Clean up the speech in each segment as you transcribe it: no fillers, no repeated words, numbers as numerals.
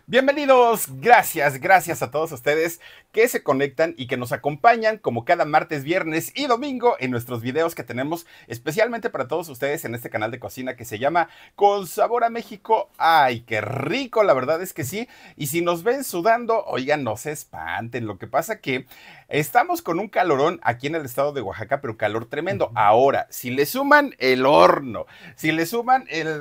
Bienvenidos, gracias a todos ustedes que se conectan y que nos acompañan como cada martes, viernes y domingo en nuestros videos que tenemos especialmente para todos ustedes en este canal de cocina que se llama Con Sabor a México. ¡Ay, qué rico! La verdad es que sí. Y si nos ven sudando, oigan, no se espanten. Lo que pasa que estamos con un calorón aquí en el estado de Oaxaca, pero calor tremendo. Ujú. Ahora, si le suman el horno, si le suman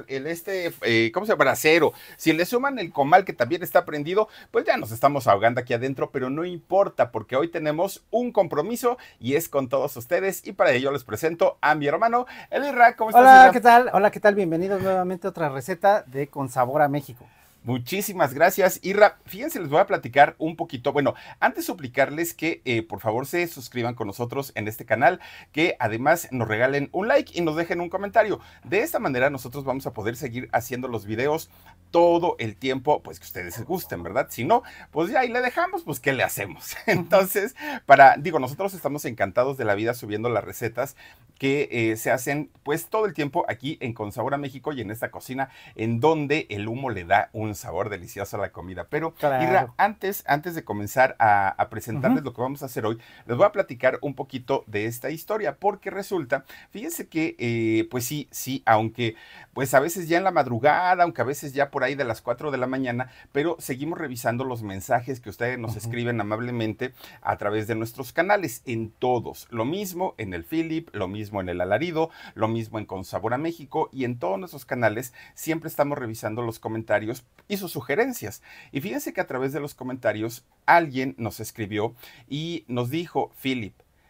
¿cómo se llama? Bracero, si le suman el comal que también está prendido, pues ya nos estamos ahogando aquí adentro, pero no importa porque hoy tenemos un compromiso y es con todos ustedes y para ello les presento a mi hermano, el Irra. ¿Cómo estás, Hola, Irra? ¿qué tal? Hola, ¿qué tal? Bienvenidos nuevamente a otra receta de Con Sabor a México. Muchísimas gracias, Irra. Fíjense, les voy a platicar un poquito. Bueno, antes suplicarles que por favor se suscriban con nosotros en este canal, que además nos regalen un like y nos dejen un comentario. De esta manera nosotros vamos a poder seguir haciendo los videos todo el tiempo, pues que ustedes les gusten, ¿verdad? Si no, pues ya ahí le dejamos, pues ¿qué le hacemos? Entonces, nosotros estamos encantados de la vida subiendo las recetas que se hacen pues todo el tiempo aquí en Con Sabor a México y en esta cocina en donde el humo le da un sabor delicioso a la comida. Pero, Irra, Claro. antes de comenzar a Ujú. presentarles lo que vamos a hacer hoy, les voy a platicar un poquito de esta historia, porque resulta, fíjense que, pues sí, aunque pues a veces ya en la madrugada, aunque a veces ya por ahí de las 4 de la mañana, pero seguimos revisando los mensajes que ustedes nos Ujú. escriben amablemente a través de nuestros canales, en todos. Lo mismo en el Philip, lo mismo en el Alarido, lo mismo en Con Sabor a México y en todos nuestros canales siempre estamos revisando los comentarios y sus sugerencias. Y fíjense que a través de los comentarios alguien nos escribió y nos dijo: Philip,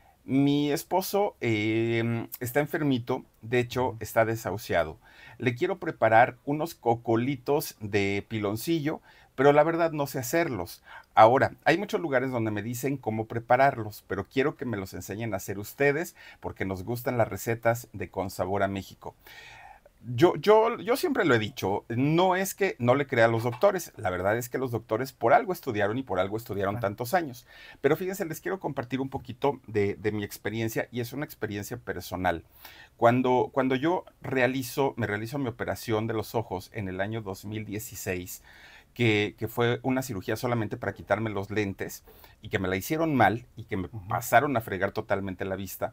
mi esposo está enfermito, de hecho Ujú. está desahuciado. Le quiero preparar unos cocolitos de piloncillo, pero la verdad no sé hacerlos. Ahora, hay muchos lugares donde me dicen cómo prepararlos, pero quiero que me los enseñen a hacer ustedes porque nos gustan las recetas de Con Sabor a México. Yo siempre lo he dicho, no es que no le crea a los doctores, la verdad es que los doctores por algo estudiaron y por algo estudiaron Claro. tantos años. Pero fíjense, les quiero compartir un poquito de mi experiencia y es una experiencia personal. Cuando yo me realizo mi operación de los ojos en el año 2016, que fue una cirugía solamente para quitarme los lentes y que me la hicieron mal y que me Ujú. pasaron a fregar totalmente la vista.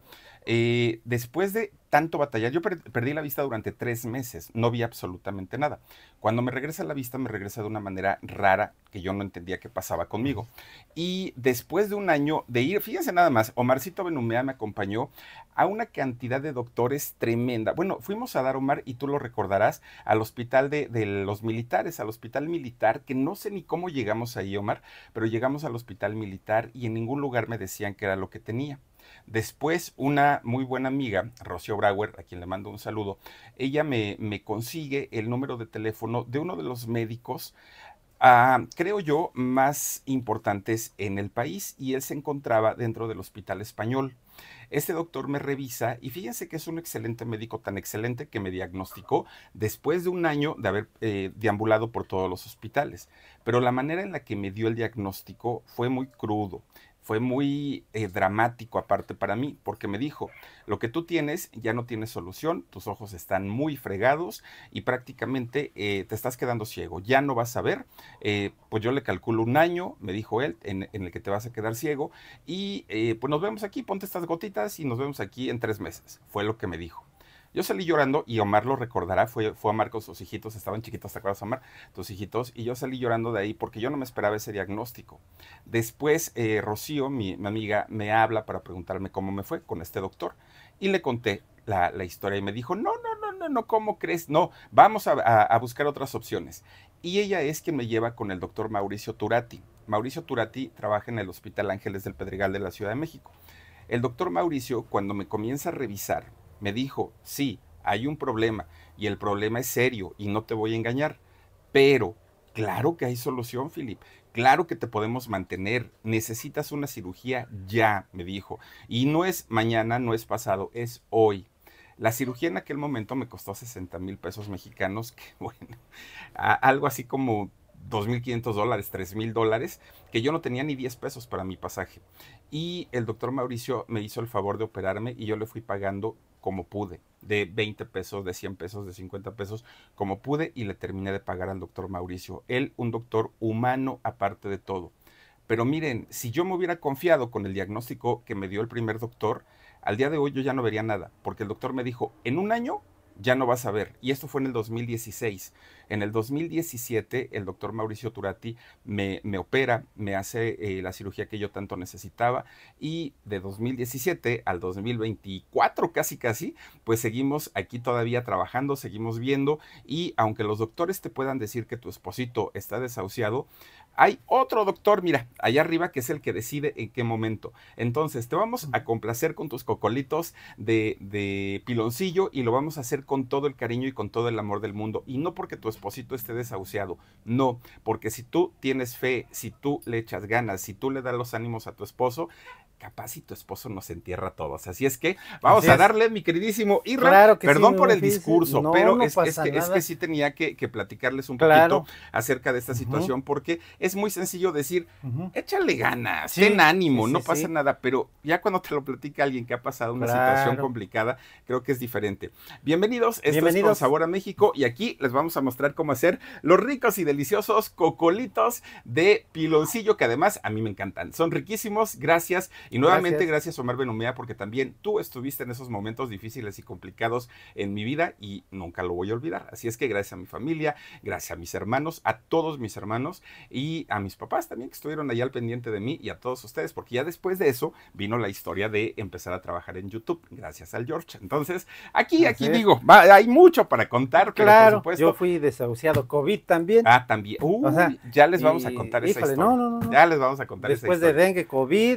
Después de tanto batallar, yo perdí la vista durante 3 meses, no vi absolutamente nada. Cuando me regresa la vista, me regresa de una manera rara que yo no entendía qué pasaba Ujú. conmigo. Y después de un año de ir, fíjense nada más, Omarcito Benumea me acompañó a una cantidad de doctores tremenda. Bueno, fuimos a dar, Omar, y tú lo recordarás, al hospital de los militares, al hospital militar, que no sé ni cómo llegamos ahí, Omar, pero llegamos al hospital militar y en ningún lugar me decían qué era lo que tenía. Después, una muy buena amiga, Rocío Brauer, a quien le mando un saludo, ella me consigue el número de teléfono de uno de los médicos, creo yo, más importantes en el país y él se encontraba dentro del Hospital Español. Este doctor me revisa y fíjense que es un excelente médico, tan excelente que me diagnosticó después de un año de haber deambulado por todos los hospitales. Pero la manera en la que me dio el diagnóstico fue muy crudo, fue muy dramático aparte para mí, porque me dijo: lo que tú tienes ya no tiene solución, tus ojos están muy fregados y prácticamente te estás quedando ciego, ya no vas a ver. Pues yo le calculo un año, me dijo él, en el que te vas a quedar ciego y pues nos vemos aquí, ponte estas gotitas y nos vemos aquí en 3 meses. Fue lo que me dijo. Yo salí llorando y Omar lo recordará, fue Omar con sus hijitos, estaban chiquitos, ¿te acuerdas, Omar? Tus hijitos, y yo salí llorando de ahí porque yo no me esperaba ese diagnóstico. Después, Rocío, mi amiga, me habla para preguntarme cómo me fue con este doctor y le conté la historia y me dijo: no, ¿cómo crees? No, vamos a buscar otras opciones. Y ella es quien me lleva con el doctor Mauricio Turati. Mauricio Turati trabaja en el Hospital Ángeles del Pedregal de la Ciudad de México. El doctor Mauricio, cuando me comienza a revisar, me dijo: sí, hay un problema y el problema es serio y no te voy a engañar, pero claro que hay solución, Philip. Claro que te podemos mantener. Necesitas una cirugía ya, me dijo. Y no es mañana, no es pasado, es hoy. La cirugía en aquel momento me costó 60,000 pesos mexicanos, que bueno, algo así como $2,500, $3,000, que yo no tenía ni 10 pesos para mi pasaje. Y el doctor Mauricio me hizo el favor de operarme y yo le fui pagando como pude, de 20 pesos, de 100 pesos, de 50 pesos, como pude, y le terminé de pagar al doctor Mauricio. Él, un doctor humano aparte de todo. Pero miren, si yo me hubiera confiado con el diagnóstico que me dio el primer doctor, al día de hoy yo ya no vería nada, porque el doctor me dijo, en un año ya no vas a ver. Y esto fue en el 2016. En el 2017, el doctor Mauricio Turati me opera, me hace la cirugía que yo tanto necesitaba, y de 2017 al 2024, casi, pues seguimos aquí todavía trabajando, seguimos viendo, y aunque los doctores te puedan decir que tu esposito está desahuciado, hay otro doctor, mira, allá arriba, que es el que decide en qué momento. Entonces, te vamos a complacer con tus cocolitos de piloncillo, y lo vamos a hacer con todo el cariño y con todo el amor del mundo. Y no porque tu esposito esté desahuciado, no, porque si tú tienes fe, si tú le echas ganas, si tú le das los ánimos a tu esposo, capaz si tu esposo nos entierra a todos. Así es que vamos a darle, mi queridísimo Irra. Claro que perdón sí, por el fíjese. discurso, No, pero no es que sí tenía que platicarles un poquito acerca de esta situación, porque es muy sencillo decir, échale ganas, ten ánimo, no pasa nada, pero ya cuando te lo platica alguien que ha pasado una situación complicada, creo que es diferente. Bienvenidos, esto es Con Sabor a México, y aquí les vamos a mostrar cómo hacer los ricos y deliciosos cocolitos de piloncillo, que además a mí me encantan, son riquísimos, gracias. Y nuevamente gracias Omar Benumea, porque también tú estuviste en esos momentos difíciles y complicados en mi vida, y nunca lo voy a olvidar. Así es que gracias a mi familia, gracias a mis hermanos, a todos mis hermanos, y a mis papás también, que estuvieron allá al pendiente de mí, y a todos ustedes, porque ya después de eso vino la historia de empezar a trabajar en YouTube, gracias al George. Entonces, aquí digo, hay mucho para contar, pero por supuesto. Yo fui desahuciado COVID también. Ah, también. Ya les vamos a contar esa historia. No. Ya les vamos a contar esa historia. Después de dengue, COVID.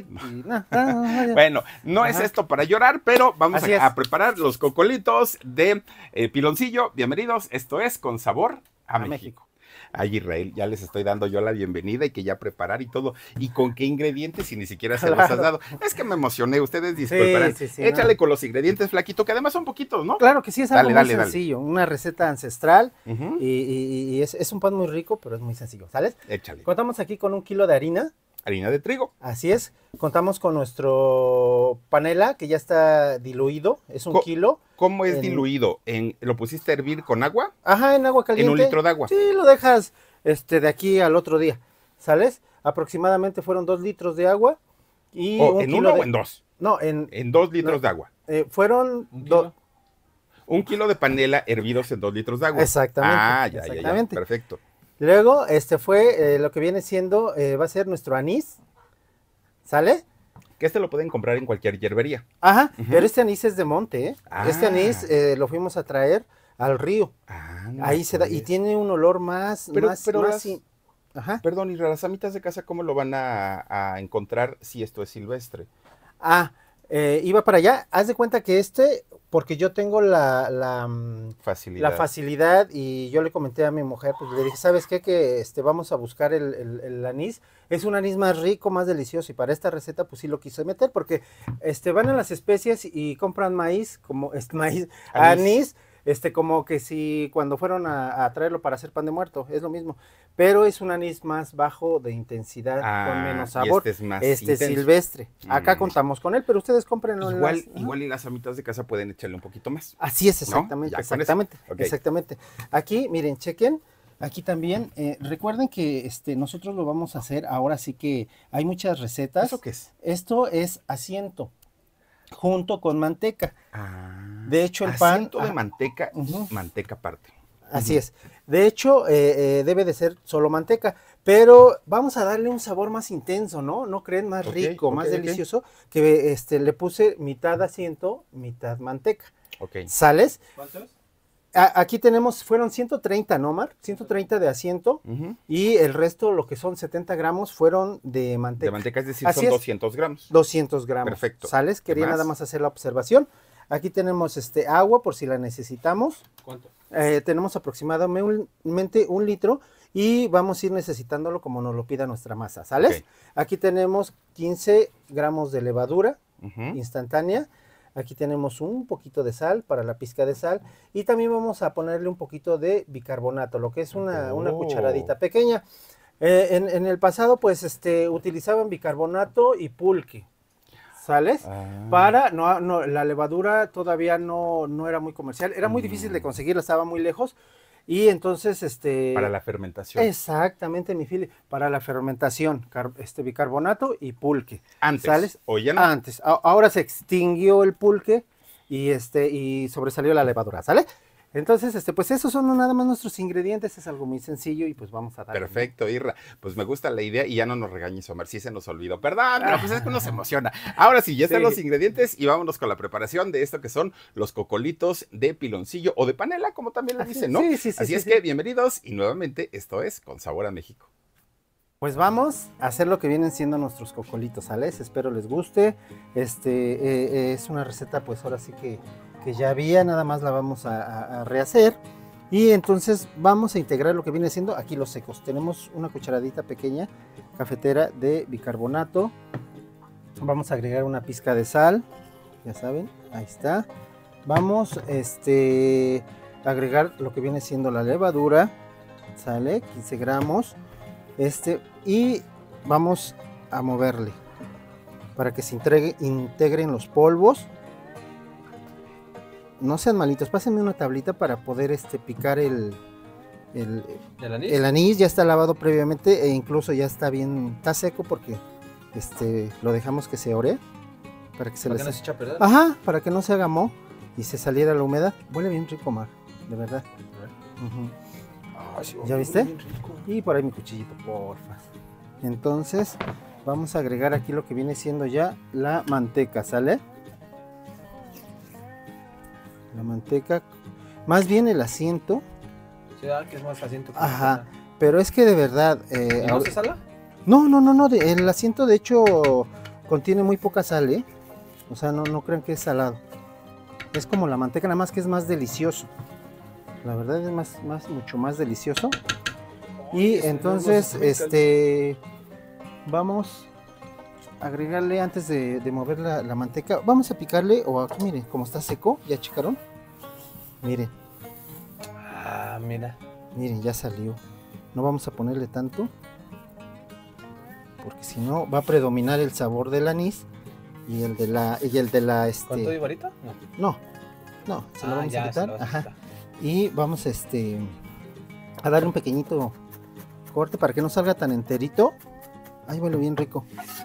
Bueno, no es esto para llorar, pero vamos a preparar los cocolitos de piloncillo. Bienvenidos, esto es Con Sabor a México. Ay, Israel, ya les estoy dando yo la bienvenida, y que ya preparar y todo. ¿Y con qué ingredientes? Si ni siquiera se los has dado. Es que me emocioné, ustedes disculparán. Échale con los ingredientes, flaquito, que además son poquitos, ¿no? Claro que sí, es algo muy sencillo. Una receta ancestral, y es un pan muy rico, pero es muy sencillo, ¿sales? Échale. Contamos aquí con 1 kilo de harina. Harina de trigo. Así es. Contamos con nuestro panela, que ya está diluido, es 1 kilo. ¿Cómo es diluido? ¿Lo pusiste a hervir con agua? Ajá, en agua caliente. ¿En 1 litro de agua? Sí, lo dejas de aquí al otro día, ¿sales? Aproximadamente fueron 2 litros de agua. Y ¿En uno o en dos? No, en 2 litros de agua. Fueron 1 kilo de panela hervidos en 2 litros de agua. Exactamente. Ya, perfecto. Luego, fue lo que viene siendo, va a ser nuestro anís, ¿sale? Que lo pueden comprar en cualquier hierbería. Ajá, pero este anís es de monte, ¿eh? Este anís lo fuimos a traer al río. Ahí se da, y tiene un olor más... Perdón, y las amitas de casa, ¿cómo lo van a encontrar si esto es silvestre? Iba para allá. Haz de cuenta que porque yo tengo la facilidad, y yo le comenté a mi mujer, pues le dije, ¿sabes qué? Que vamos a buscar el anís. Es un anís más rico, más delicioso, y para esta receta pues sí lo quise meter, porque van a las especias y compran maíz, como anís, como que si cuando fueron a traerlo para hacer pan de muerto, es lo mismo, pero es un anís más bajo de intensidad, con menos sabor. Y este es más silvestre. Acá contamos con él, pero ustedes cómprenlo. Igual y las amitas de casa pueden echarle un poquito más. Así es, exactamente, ¿no? Exactamente. Aquí, miren, chequen. Aquí también, recuerden que nosotros lo vamos a hacer, ahora sí que hay muchas recetas. ¿Eso qué es? Esto es asiento, junto con manteca. De hecho, el pan... Asiento de manteca, manteca aparte. Así es. De hecho, debe de ser solo manteca, pero vamos a darle un sabor más intenso, ¿no? ¿No creen? Más rico, más delicioso, que le puse mitad asiento, mitad manteca. ¿Sales? ¿Cuántos? Aquí fueron 130, ¿no, Omar? 130 de asiento, y el resto, lo que son 70 gramos, fueron de manteca. De manteca, es decir, son 200 gramos. 200 gramos. Perfecto. ¿Sales? Quería nada más hacer la observación. Aquí tenemos agua, por si la necesitamos. ¿Cuánto? Tenemos aproximadamente 1 litro, y vamos a ir necesitándolo como nos lo pida nuestra masa, ¿sales? Aquí tenemos 15 gramos de levadura instantánea. Aquí tenemos un poquito de sal, para la pizca de sal, y también vamos a ponerle un poquito de bicarbonato, lo que es una cucharadita pequeña. En el pasado, pues, utilizaban bicarbonato y pulque, ¿sales? Para, la levadura todavía no era muy comercial, era muy difícil de conseguirla, estaba muy lejos. Y entonces, para la fermentación. Exactamente, mi Fili, para la fermentación, bicarbonato y pulque. Antes, ¿sales? ¿o ya no? Antes. Ahora se extinguió el pulque y sobresalió la levadura, ¿sale? Entonces, pues esos son nada más nuestros ingredientes, es algo muy sencillo y pues vamos a dar. Perfecto, Irra. Pues me gusta la idea y ya no nos regañes, Omar, sí se nos olvidó. Perdón, pero pues es que uno se emociona. Ahora sí, ya están los ingredientes y vámonos con la preparación de esto que son los cocolitos de piloncillo o de panela, como también le dicen, ¿no? Sí. Así es que bienvenidos y nuevamente esto es Con Sabor a México. Pues vamos a hacer lo que vienen siendo nuestros cocolitos, ¿sale? Espero les guste. Es una receta, pues ahora sí que ya había, nada más la vamos a rehacer. Y entonces vamos a integrar lo que viene siendo aquí los secos. Tenemos una cucharadita pequeña cafetera de bicarbonato. Vamos a agregar una pizca de sal, ya saben, ahí está. Vamos a agregar lo que viene siendo la levadura, ¿sale? 15 gramos. Y vamos a moverle para que se integren los polvos. No sean malitos, pásenme una tablita para poder picar el anís. El anís ya está lavado previamente e incluso ya está seco porque lo dejamos que se ore para que no se eche a perder. Ajá, para que no se haga moho y se saliera la humedad. Huele bien rico, Mar, de verdad. ¿Ya viste? Y por ahí mi cuchillito, porfa. Entonces vamos a agregar aquí lo que viene siendo ya la manteca, ¿sale? La manteca, más bien el asiento. Sí, que es más asiento. Ajá, pero es que de verdad... ¿No se sala? No, el asiento de hecho contiene muy poca sal, ¿eh? O sea, no crean que es salado. Es como la manteca, nada más que es más delicioso. La verdad es mucho más delicioso. Y entonces, vamos a agregarle antes de mover la manteca. Vamos a picarle, o aquí miren, como está seco, ¿ya checaron? Miren. Ah, mira. Miren, ya salió. No vamos a ponerle tanto, porque si no va a predominar el sabor del anís y el de la ¿Cuánto de varita? No, se lo vamos a quitar. Ajá. Y vamos a darle un pequeñito corte para que no salga tan enterito. Ay, huele bien rico.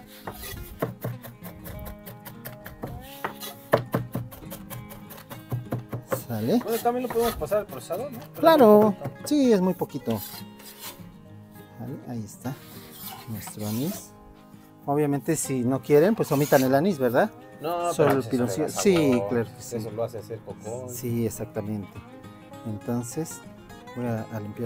¿Sale? Bueno, también lo podemos pasar al procesador, ¿no? Pero claro, sí, es muy poquito. ¿Vale? Ahí está nuestro anís. Obviamente si no quieren, pues omitan el anís, ¿verdad? No, solo el piloncillo. Sí, claro que sí. Eso lo hace hacer cocón. Sí, exactamente. Entonces voy a limpiar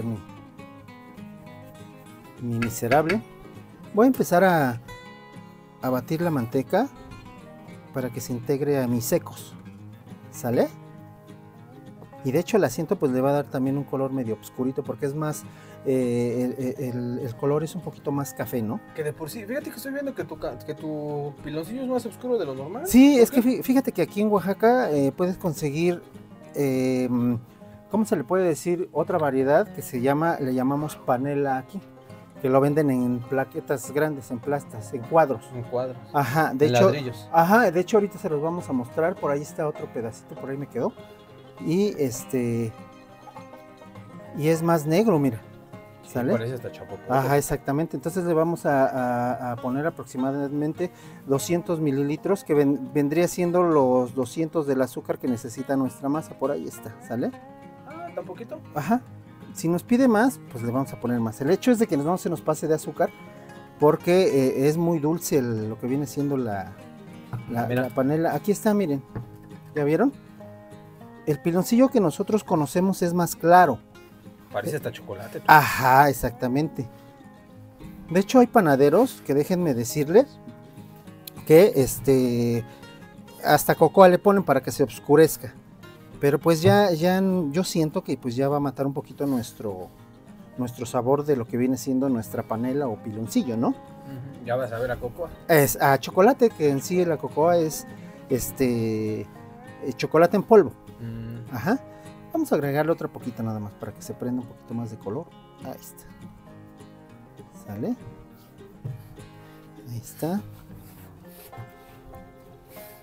mi miserable. Voy a empezar a batir la manteca para que se integre a mis secos. ¿Sale? Y de hecho el asiento pues le va a dar también un color medio oscurito porque es más, el color es un poquito más café, ¿no? Que de por sí, fíjate que estoy viendo que tu piloncillo es más oscuro de lo normal. Sí, es que fíjate que aquí en Oaxaca puedes conseguir, ¿cómo se le puede decir? Otra variedad que le llamamos panela aquí, que lo venden en plaquetas grandes, en plastas, en cuadros. En cuadros. Ajá, de hecho. Ladrillos. Ajá, de hecho ahorita se los vamos a mostrar, por ahí está otro pedacito, por ahí me quedó. Y y es más negro, mira. ¿Sale? Parece hasta chapopote. Ajá, exactamente. Entonces le vamos a poner aproximadamente 200 mililitros, que vendría siendo los 200 del azúcar que necesita nuestra masa. Por ahí está, ¿sale? Ah, ¿tan poquito? Ajá. Si nos pide más, pues le vamos a poner más. El hecho es de que no se nos pase de azúcar, porque es muy dulce lo que viene siendo la panela. Aquí está, miren. ¿Ya vieron? El piloncillo que nosotros conocemos es más claro. Parece hasta chocolate. Ajá, exactamente. De hecho hay panaderos que déjenme decirles que hasta cocoa le ponen para que se oscurezca. Pero pues ya yo siento que pues ya va a matar un poquito nuestro sabor de lo que viene siendo nuestra panela o piloncillo, ¿no? Ya vas a ver a cocoa. Es a chocolate, que en sí la cocoa es chocolate en polvo. Ajá. Vamos a agregarle otro poquito nada más para que se prenda un poquito más de color. Ahí está. ¿Sale? Ahí está.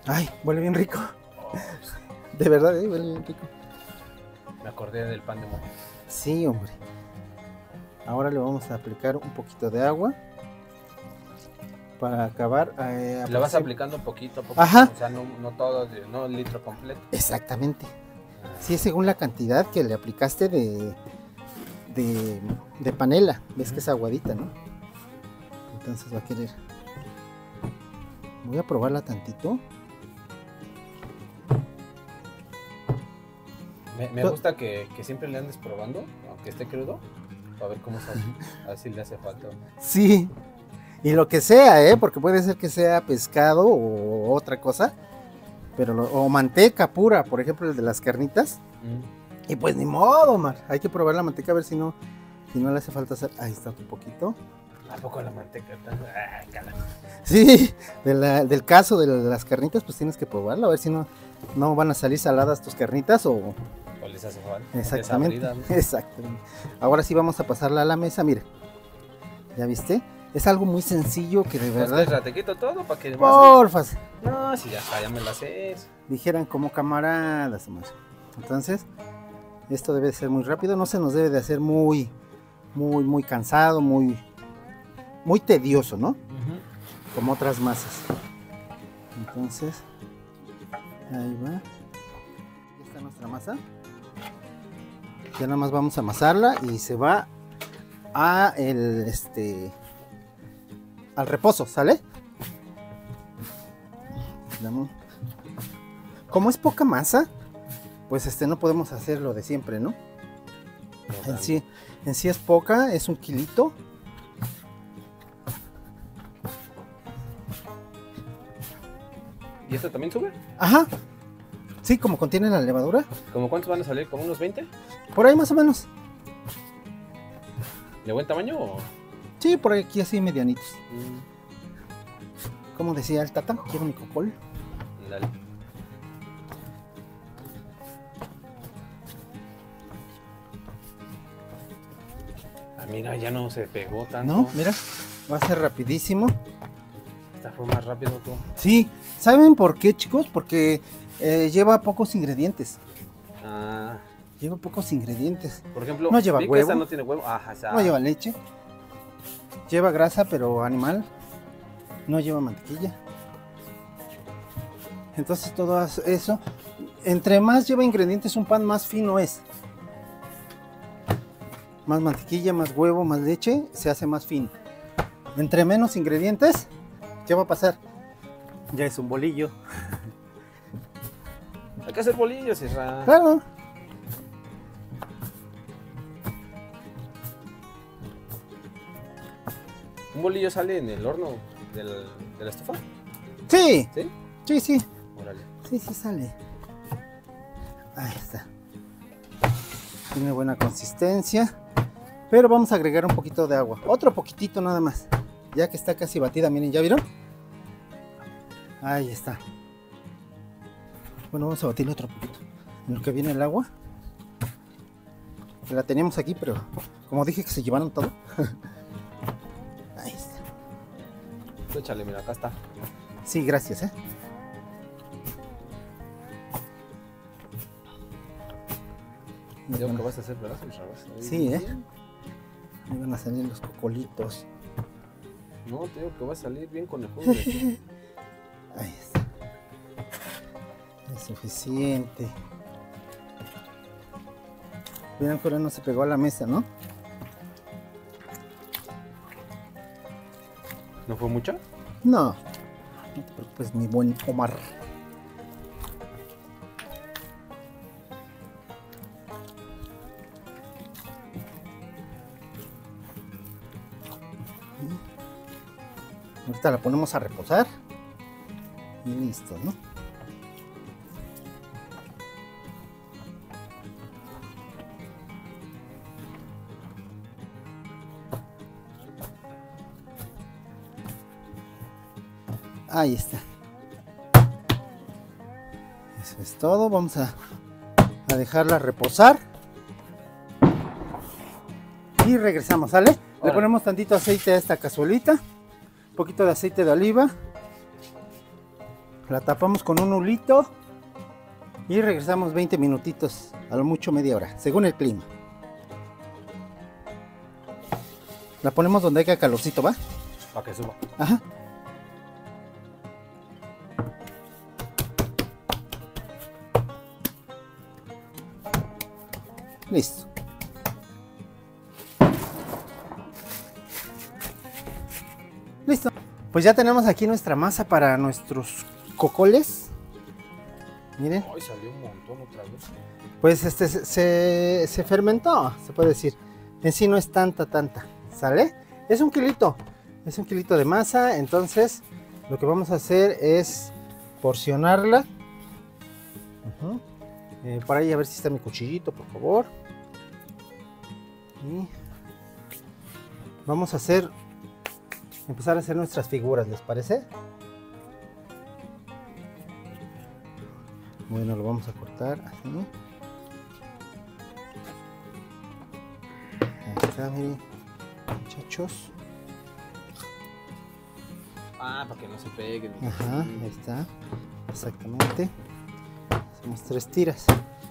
Ay, huele bien rico. De verdad, huele bien rico. Me acordé del pan de mojo. Sí, hombre. Ahora le vamos a aplicar un poquito de agua para acabar. Le vas aplicando poquito a poquito. Ajá. O sea, no todo, no el litro completo. Exactamente. Sí, es según la cantidad que le aplicaste de panela. Ves que es aguadita, ¿no? Entonces va a querer. Voy a probarla tantito. Me gusta que siempre le andes probando, aunque esté crudo, para ver cómo sale. A ver si le hace falta. Sí. Y lo que sea, porque puede ser que sea pescado o otra cosa. Pero o manteca pura, por ejemplo, el de las carnitas. Y pues ni modo, Mar. Hay que probar la manteca a ver si no le hace falta hacer. Ahí está un poquito. ¿A poco la manteca? Sí, del caso de las carnitas, pues tienes que probarla, a ver si no van a salir saladas tus carnitas o les hace falta. Exactamente, ¿no? Exactamente. Ahora sí vamos a pasarla a la mesa, mire. ¿Ya viste? Es algo muy sencillo que de verdad. Pues te quito todo para que. Porfa. No, si ya está, ya me la haces. Dijeran como camaradas, Omar. Entonces, esto debe de ser muy rápido, no se nos debe de hacer muy cansado, muy tedioso, ¿no? Como otras masas. Entonces, ahí va. Ya está nuestra masa. Ya nada más vamos a amasarla y se va a al reposo, ¿sale? Como es poca masa, pues no podemos hacer lo de siempre, ¿no? En sí es poca, es 1 kilito. ¿Y esto también sube? Ajá. Sí, como contiene la levadura. ¿Cómo cuántos van a salir? ¿Como unos 20? Por ahí más o menos. ¿De buen tamaño o...? Sí, por aquí así medianitos. Como decía el Tata, quiero mi cocol. Dale. Ah, mira, ya no se pegó tanto. No, mira, va a ser rapidísimo. Esta fue más rápido tú. Sí, ¿saben por qué, chicos? Porque lleva pocos ingredientes. Ah. Lleva pocos ingredientes. Por ejemplo, no lleva huevo. Esta no tiene huevo. Ajá, no lleva leche. Lleva grasa, pero animal. No lleva mantequilla. Entonces todo eso, entre más lleva ingredientes un pan, más fino es. Más mantequilla, más huevo, más leche, se hace más fino. Entre menos ingredientes, ¿qué va a pasar? Ya es un bolillo. Hay que hacer bolillos, Isra. Claro. ¿Un bolillo sale en el horno de la estufa? Sí. ¿Sí? Sí, sí. Órale. Sí, sí sale. Ahí está. Tiene buena consistencia. Pero vamos a agregar un poquito de agua. Otro poquitito nada más. Ya que está casi batida, miren, ¿ya vieron? Ahí está. Bueno, vamos a batirle otro poquito. En lo que viene el agua. Que la teníamos aquí, pero como dije que se llevaron todo. Ahí está. Tú échale, mira, acá está. Sí, gracias, Digo que vas a hacer pedazos, Sí, ahí van a salir los cocolitos. No, te digo que va a salir bien con el jugo de aquí. Ahí está. Es suficiente. Vieron que ahora no se pegó a la mesa, ¿no? ¿No fue mucha? No. No te preocupes, mi buen Omar. Ahorita la ponemos a reposar. Y listo, ¿no? Ahí está. Eso es todo. Vamos a dejarla reposar. Y regresamos, ¿sale? Le ponemos tantito aceite a esta cazuelita. Un poquito de aceite de oliva. La tapamos con un hulito y regresamos 20 minutitos, a lo mucho media hora, según el clima. La ponemos donde haya calorcito, ¿va? Para que suba. Ajá. Listo. Listo. Pues ya tenemos aquí nuestra masa para nuestros cocoles. Miren. Ay, salió un montón otra vez. Pues se fermentó, se puede decir. En sí no es tanta, ¿sale? Es un kilito de masa, entonces lo que vamos a hacer es porcionarla. Por ahí a ver si está mi cuchillito, por favor. Y vamos a empezar a hacer nuestras figuras, ¿les parece? Bueno, lo vamos a cortar así. Ahí está, miren, muchachos. Ah, para que no se peguen. Ajá, ahí está. Exactamente. Hacemos 3 tiras.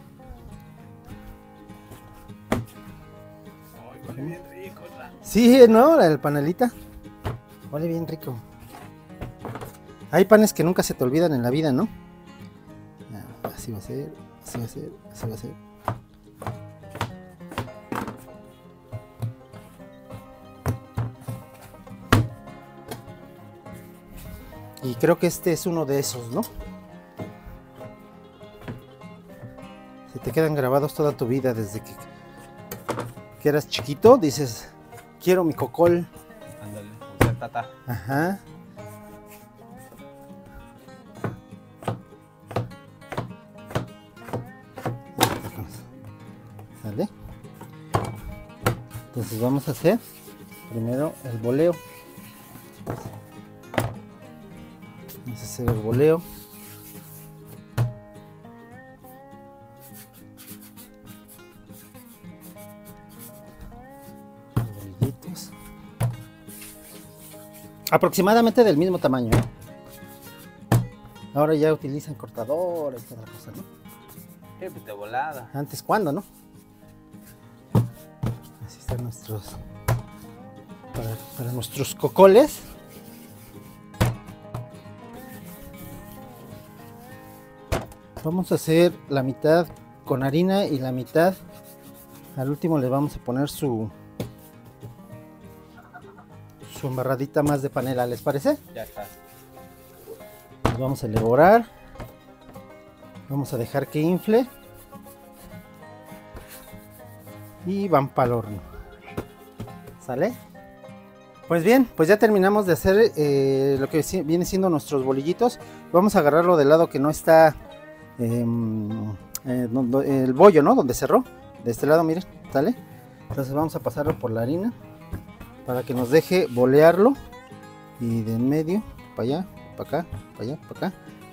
Ay, huele bien rico, ¿verdad? Sí, ¿no? El panelita. Huele bien rico. Hay panes que nunca se te olvidan en la vida, ¿no? Así va a ser, así va a ser, así va a ser. Y creo que este es uno de esos, ¿no? Se te quedan grabados toda tu vida desde que eras chiquito. Dices, quiero mi cocol. Ándale, o sea, tata. Ajá. ¿Sale? Entonces vamos a hacer primero el boleo. Vamos a hacer el boleo. Bolillitos. Aproximadamente del mismo tamaño, ¿eh? Ahora ya utilizan cortadores y otra cosa, ¿no? Sí, pues de volada. Antes, ¿cuándo, no? Así están nuestros... Para nuestros cocoles. Vamos a hacer la mitad con harina y la mitad al último le vamos a poner su embarradita más de panela, ¿les parece? Ya está. Los vamos a elaborar. Vamos a dejar que infle. Y van para el horno. ¿Sale? Pues bien, pues ya terminamos de hacer lo que viene siendo nuestros bolillitos. Vamos a agarrarlo del lado que no está el bollo, ¿no? Donde cerró. De este lado, miren, ¿sale? Entonces vamos a pasarlo por la harina para que nos deje bolearlo. Y de en medio, para allá, para acá, para allá, para acá.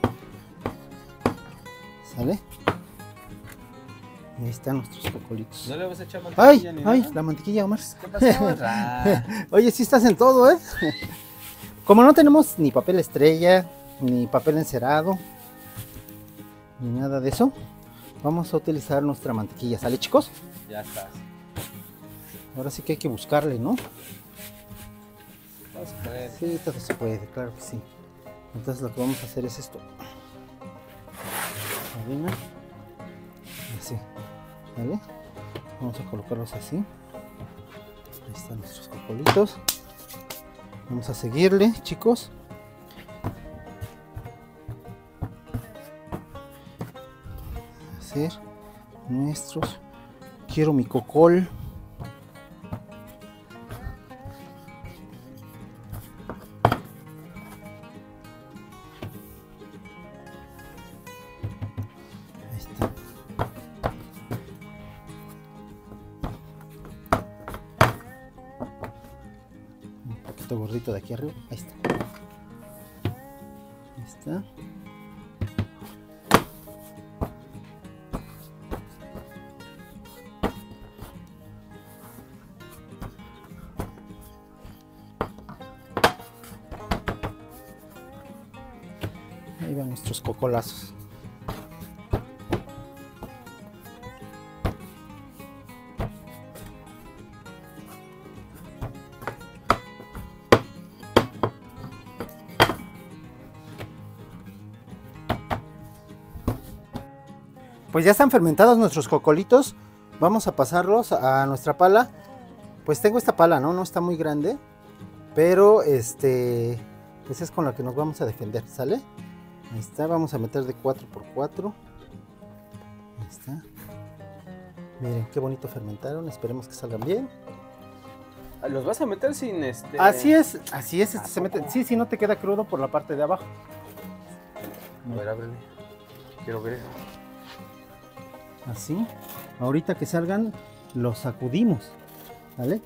¿Sale? Y ahí están nuestros cocolitos. ¿No le vas a echar mantequilla ni ay, nada? la mantequilla, Omar. ¿Qué pasó? Oye, sí estás en todo, ¿eh? Como no tenemos ni papel estrella, ni papel encerado, ni nada de eso, vamos a utilizar nuestra mantequilla. ¿Sale, chicos? Ya estás. Ahora sí que hay que buscarle, ¿no? No se puede. Sí, todo se puede, claro que sí. Entonces lo que vamos a hacer es esto. Harina. Así. ¿Vale? Vamos a colocarlos así. Ahí están nuestros cocolitos. Vamos a seguirle, chicos. Hacer nuestros. Quiero mi cocol. Ahí está. Un poquito gordito de aquí arriba. Ahí está. Ahí está. Ahí van nuestros cocolazos. Pues ya están fermentados nuestros cocolitos. Vamos a pasarlos a nuestra pala. Pues tengo esta pala, ¿no? No está muy grande. Pero pues es con la que nos vamos a defender, ¿sale? Ahí está, vamos a meter de 4x4. Ahí está. Miren qué bonito fermentaron. Esperemos que salgan bien. ¿Los vas a meter sin Así es, se mete. Sí, sí, no te queda crudo por la parte de abajo. A ver, ábrele. Quiero ver. Así. Ahorita que salgan, los sacudimos. ¿Vale?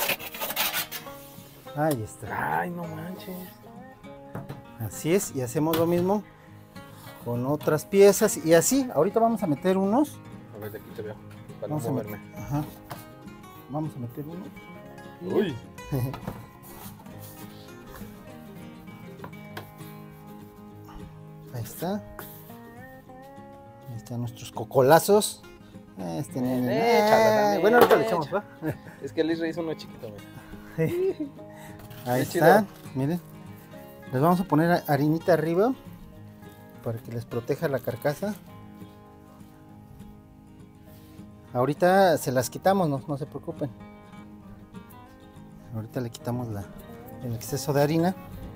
Ahí está. Ay, no manches. Así es, y hacemos lo mismo con otras piezas. Y así, ahorita vamos a meter unos. A ver, de aquí te veo. Para Vamos no moverme. Ajá. Vamos a meter uno. Uy. Ahí está. Ahí están nuestros cocolazos. Bueno, ahorita le echamos, ¿va? Es que el Israel hizo uno chiquito, mira. Ahí Qué está, chido. miren. Les vamos a poner harinita arriba para que les proteja la carcasa. Ahorita se las quitamos, no se preocupen. Ahorita le quitamos el exceso de harina.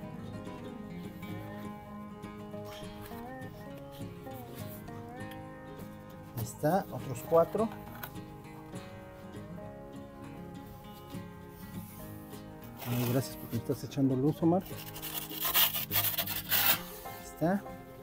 Ahí está, otros 4. Ay, gracias porque me estás echando luz, Omar. Ahí está.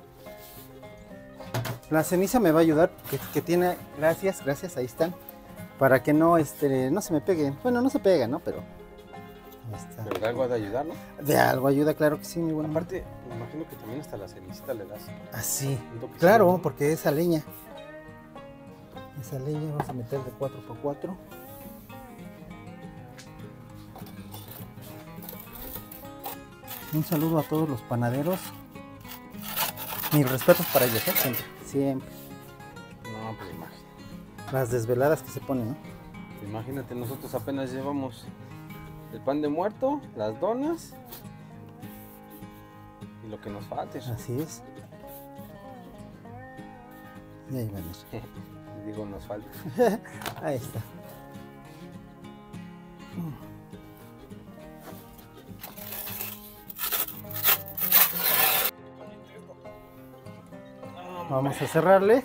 La ceniza me va a ayudar, que tiene, gracias, ahí están. Para que no se me peguen. Bueno, no se pega, ¿no? Pero ahí está. Pero de algo ha de ayudar, ¿no? De algo ayuda, claro que sí, mi buena. Aparte, me imagino que también hasta la cenicita le das. Así. un toquecillo, Claro, ¿no? porque esa leña. Esa leña vamos a meter de 4x4. Un saludo a todos los panaderos. Mis respetos para ellos, ¿eh? Siempre, siempre. No, pues imagínate. Las desveladas que se ponen, ¿no? Imagínate, nosotros apenas llevamos el pan de muerto, las donas y lo que nos falte. Así es. Y ahí vamos. Digo, nos falta. Ahí está. Vamos a cerrarle.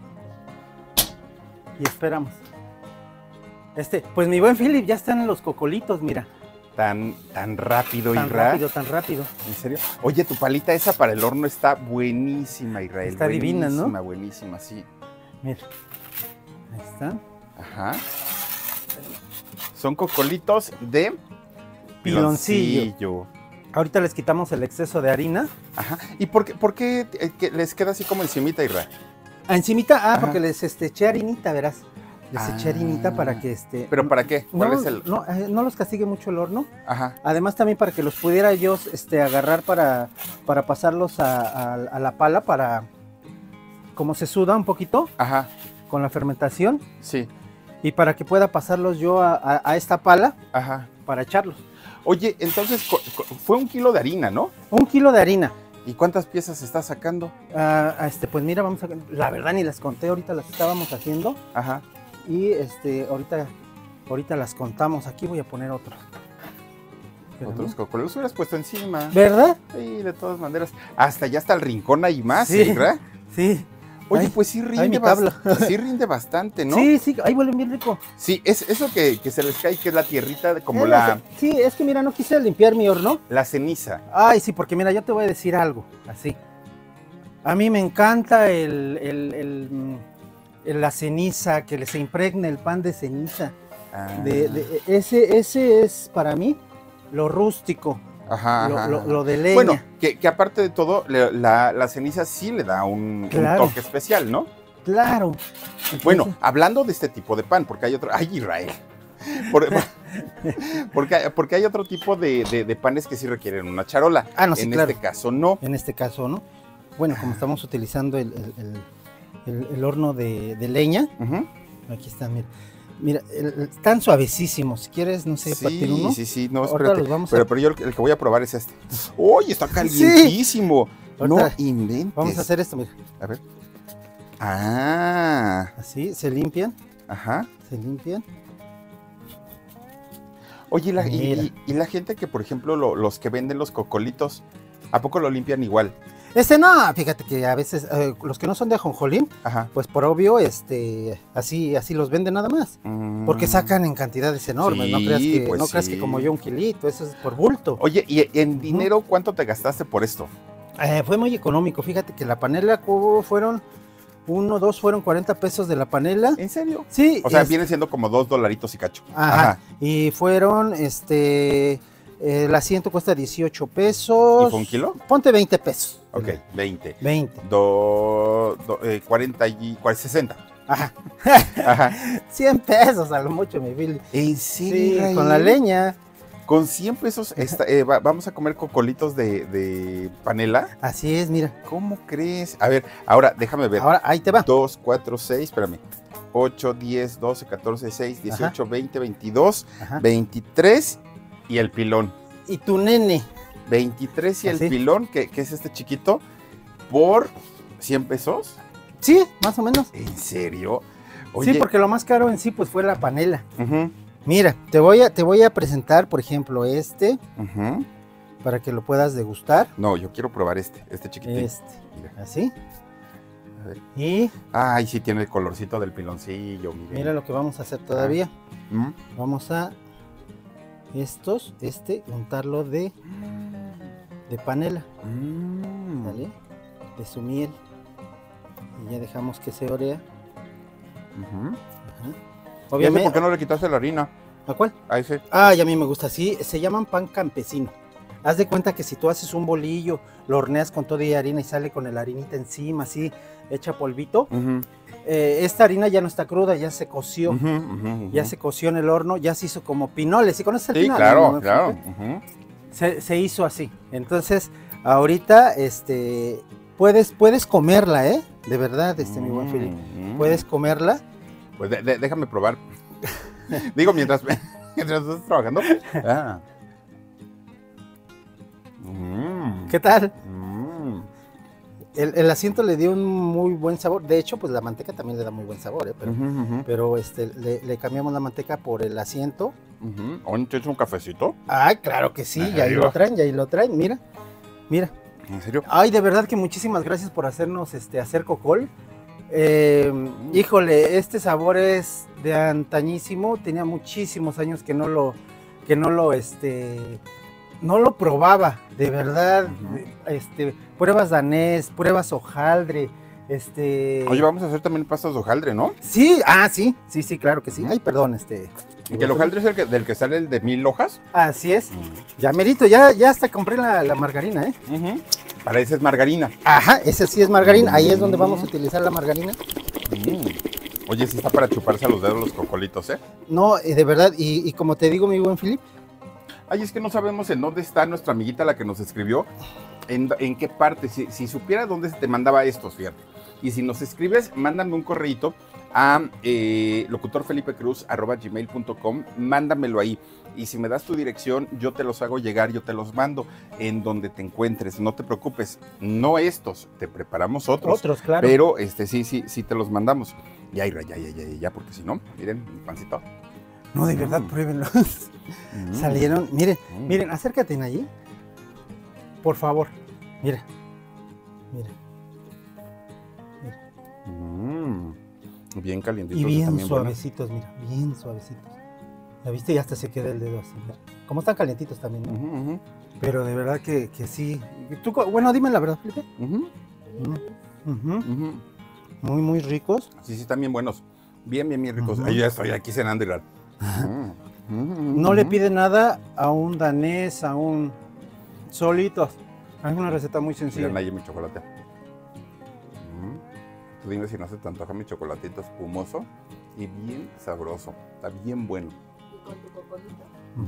Y esperamos. Pues mi buen Philip, ya están los cocolitos, mira. Tan rápido, Tan Israel. rápido, tan rápido. ¿En serio? Oye, tu palita esa para el horno está buenísima, Israel. Está divina, ¿no? Buenísima, buenísima, sí. Mira. Ahí está. Ajá. Son cocolitos de Piloncillo. Ahorita les quitamos el exceso de harina. Ajá. ¿Y por qué que les queda así como encimita, Israel? Encimita, porque les eché harinita, verás. Les eché harinita para que ¿Pero para qué? ¿Cuál es el...? No los castigue mucho el horno. Ajá. Además también para que los pudiera yo agarrar para pasarlos a la pala para... Como se suda un poquito. Ajá. Con la fermentación. Sí. Y para que pueda pasarlos yo a esta pala. Ajá. Para echarlos. Oye, entonces fue 1 kilo de harina, ¿no? 1 kilo de harina. ¿Y cuántas piezas estás sacando? Pues mira, la verdad ni las conté, ahorita las estábamos haciendo. Ajá. Y ahorita las contamos. Aquí voy a poner otros. Otros cocos los hubieras puesto encima. ¿Verdad? Sí, de todas maneras. Hasta ya está el rincón ahí más, sí, ¿verdad? Sí. Oye, ay, pues sí rinde bastante, ¿no? Sí, ahí huele bien rico. Sí, es eso que se les cae, que es la tierrita, como Sí, es que mira, no quise limpiar mi horno. La ceniza. Ay, sí, porque mira, yo te voy a decir algo, así. A mí me encanta la ceniza, que se impregne el pan de ceniza. Ese es para mí lo rústico. Ajá, lo de leña. Bueno, que aparte de todo, la ceniza sí le da un toque especial, ¿no? Claro. Entonces, bueno, hablando de este tipo de pan, porque hay otro... ¡Ay, Israel! Porque hay otro tipo de panes que sí requieren una charola. Ah, no, sí, en claro. este caso no. En este caso no. bueno, como estamos utilizando el horno de leña, aquí están, mira. Mira, están suavecísimos. Si quieres, no sé, partir uno. Sí, no, espérate. Pero yo el que voy a probar es este. ¡Uy, está calientísimo! Sí. No inventes. Vamos a hacer esto, mira. A ver. Ah. Así, se limpian. Ajá. Se limpian. Oye, y la gente que, por ejemplo, los que venden los cocolitos, ¿a poco lo limpian igual? No, fíjate que a veces los que no son de ajonjolí, pues por obvio, así los venden nada más, porque sacan en cantidades enormes, sí, no creas que como yo 1 kilito, eso es por bulto. Oye, ¿y en dinero cuánto te gastaste por esto? Fue muy económico, fíjate que la panela fueron 40 pesos de la panela. ¿En serio? Sí. O sea, viene siendo como $2 y cacho. Ajá. Y fueron, el asiento cuesta 18 pesos. ¿Y fue 1 kilo? Ponte 20 pesos. Ok, 20. 20. 40 y 60. Ajá. Ajá. 100 pesos a lo mucho, mi Billy. ¿En serio? Sí, con la leña. Con 100 pesos vamos a comer cocolitos de panela. Así es, mira. ¿Cómo crees? A ver, ahora déjame ver. Ahora, ahí te va. 2, 4, 6, espérame. 8, 10, 12, 14, 6, 18, ajá, 20, 22, ajá, 23 y el pilón. Y tu nene. 23 y el pilón, que es este chiquito, por 100 pesos. Sí, más o menos. ¿En serio? Oye. Sí, porque lo más caro en sí pues fue la panela. Mira, te voy a presentar, por ejemplo, para que lo puedas degustar. No, yo quiero probar este chiquitín. Mira. ¿Así? A ver. Y... Ay, sí tiene el colorcito del piloncillo. Mira lo que vamos a hacer todavía. Vamos a untarlo de panela. ¿Vale? De su miel. Y ya dejamos que se orea. Obviamente. ¿Por qué no le quitaste la harina? ¿A cuál? A ese. Y a mí me gusta así. Se llaman pan campesino. Haz de cuenta que si tú haces un bolillo, lo horneas con todo y harina y sale con la harinita encima, así, hecha polvito. Esta harina ya no está cruda, ya se coció. Ya se coció en el horno, ya se hizo como pinoles. ¿Sí conoces el pinole? Claro, ¿no? Claro. Se hizo así. Entonces, ahorita, puedes comerla, de verdad, mi buen Felipe. Puedes comerla. Pues déjame probar. Digo, mientras estás trabajando. ¿Qué tal? El asiento le dio un muy buen sabor. De hecho, pues la manteca también le da muy buen sabor, pero le cambiamos la manteca por el asiento. ¿Te hecho un cafecito? Claro que sí, ya ahí lo traen, mira. ¿En serio? De verdad que muchísimas gracias por hacernos hacer cocol. Híjole, este sabor es de antañísimo. Tenía muchísimos años que no lo probaba, de verdad. Pruebas danés, pruebas hojaldre, Oye, vamos a hacer también pastas de hojaldre, ¿no? Sí, sí, claro que sí. Ay, perdón, ¿Y que el hojaldre es del que sale el de 1000 hojas? Así es. Ya merito, ya hasta compré la margarina, Para ese es margarina. Ajá, ese sí es margarina. Ahí es donde vamos a utilizar la margarina. Oye, sí está para chuparse a los dedos los cocolitos, No, de verdad, y como te digo, mi buen Philip. Ay, es que no sabemos en dónde está nuestra amiguita la que nos escribió, en qué parte, si supiera dónde se te mandaba estos, fíjate. Y si nos escribes, mándame un correíto a locutorfelipecruz@gmail.com, mándamelo ahí. Y si me das tu dirección, yo te los hago llegar, yo te los mando en donde te encuentres. No te preocupes, no estos, te preparamos otros. Otros, claro. Pero sí te los mandamos. Ya, porque si no, miren, mi pancito. No, de verdad, pruébenlos. Salieron, miren, acércate allí. Por favor, mira. Bien calientitos. Y bien suavecitos, mira, bien suavecitos. ¿La viste? Y hasta se queda el dedo así. Mira. Como están calientitos también, ¿no? Pero de verdad que sí. ¿Tú, bueno, dime la verdad, Felipe? Muy, muy ricos. Sí, están bien buenos. Bien ricos. Ahí ya estoy aquí cenando, igual. No le pide nada a un danés, a un solitos. Es una receta muy sencilla. Miren ahí mi chocolate. Tú dime si no se te antoja mi chocolatito espumoso y bien sabroso. Está bien bueno. ¿Y con tu cocolito?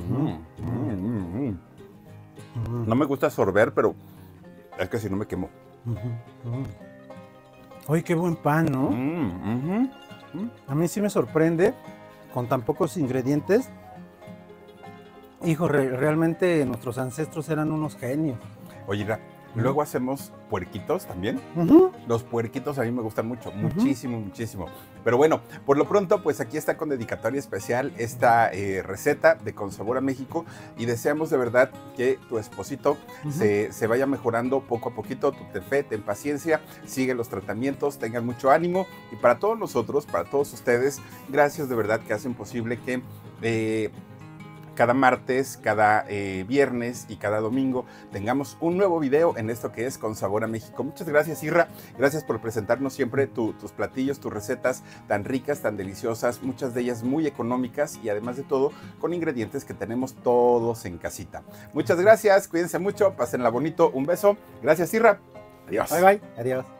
No me gusta sorber, pero es que si no me quemo. Oye, qué buen pan, ¿no? A mí sí me sorprende, con tan pocos ingredientes. Hijo, realmente nuestros ancestros eran unos genios. Oye, luego hacemos puerquitos también. Los puerquitos a mí me gustan mucho, muchísimo, muchísimo. Pero bueno, por lo pronto, pues aquí está con dedicatoria especial esta receta de Con Sabor a México, y deseamos de verdad que tu esposito se vaya mejorando poco a poquito. Tú ten fe, ten paciencia, sigue los tratamientos, tengan mucho ánimo, y para todos nosotros, para todos ustedes, gracias de verdad que hacen posible que cada martes, cada viernes y cada domingo tengamos un nuevo video en esto que es Con Sabor a México. Muchas gracias, Irra. Gracias por presentarnos siempre tus platillos, tus recetas tan ricas, tan deliciosas, muchas de ellas muy económicas y además de todo con ingredientes que tenemos todos en casita. Muchas gracias, cuídense mucho, pásenla bonito, un beso. Gracias, Irra. Adiós. Bye, bye. Adiós.